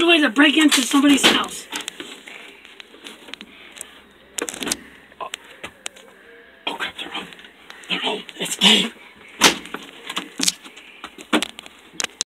good way to break into somebody's house. Oh crap, they're home. They're home. It's me.